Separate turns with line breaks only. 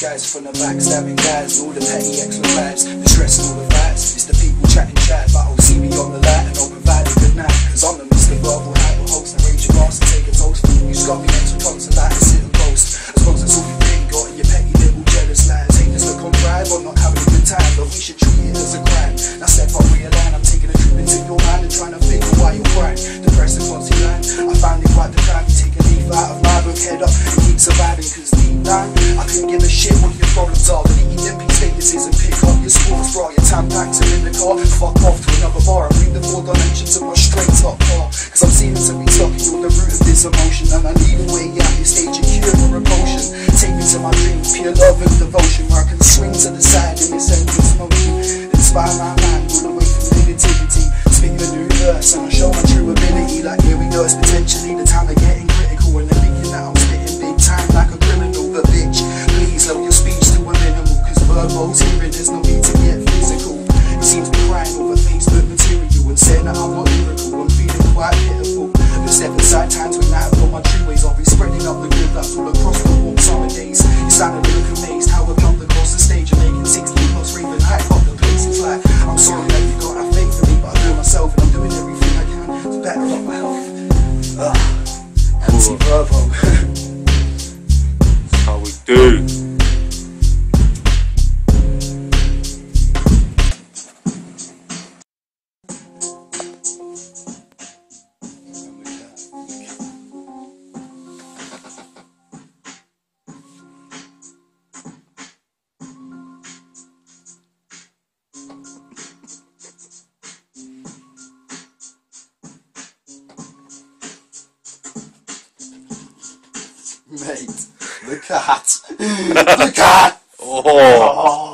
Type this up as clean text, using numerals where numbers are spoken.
disguised from the backstabbing guys, all the petty extra vibes, the stress and all the vibes. It's the people chatting chat, but I'll see me on the light and I'll provide a good night. Cause I'm the Mr. Verbal Hyper host and rage your ass and take a toast. You scummy next with tons of light and sit and boast. As long as it's all you really got and your petty little jealous lies. Haters look on pride or not having a good time, but we should treat it as a crime. Now step up realign, I'm taking a trip into your mind and trying to figure why you're crying. Depressed and constant line, I found it quite the time. Take a leaf out of my book, head up and keep surviving. Cause deep down, I couldn't give a shit what your problems are. Delete your MP statuses and pick up your sports bra. Your tampons are in the car, fuck off to another bar and read the 4 dimensions of my straight up car. Cause I'm seeming to be stuck in the root of this emotion, and I need a way out this stage of cure for emotion. Take me to my dreams, pure love and devotion, where I can swing to the side in this endless motion. Inspire my mind all the way from negativity. Spin a new verse and I show my true ability. Like here we go, it's potentially the time of getting critical, and they're thinking that I'm spitting big time like a criminal. But bitch, please lower your speech to a minimal, cause Verbo's hearing, there's no need to get physical. He seems to be crying over Facebook material and saying that I'm not lyrical. I'm feeling quite pitiful. The step aside times when I have got my true ways. I'll be spreading up the good vibes all across the warm summer days. You sound a little amazed how I come across the stage and making 60 plus raving hype up the place. It's like, I'm sorry that you don't have faith in me, but I do it myself and I'm doing everything I can to better up my health. Anti-Verbo.
That's how we do.
Mate, the cat. The cat!
Oh.